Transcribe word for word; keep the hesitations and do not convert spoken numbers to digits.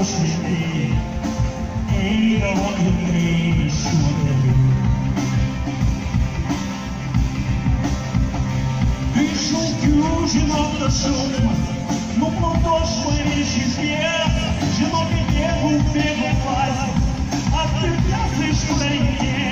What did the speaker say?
fosse me, ainda ordenei sua bebê. Dizem que hoje não da chuva, no plantou as países de guerra, de novo tempo, o pego faz, até que a vez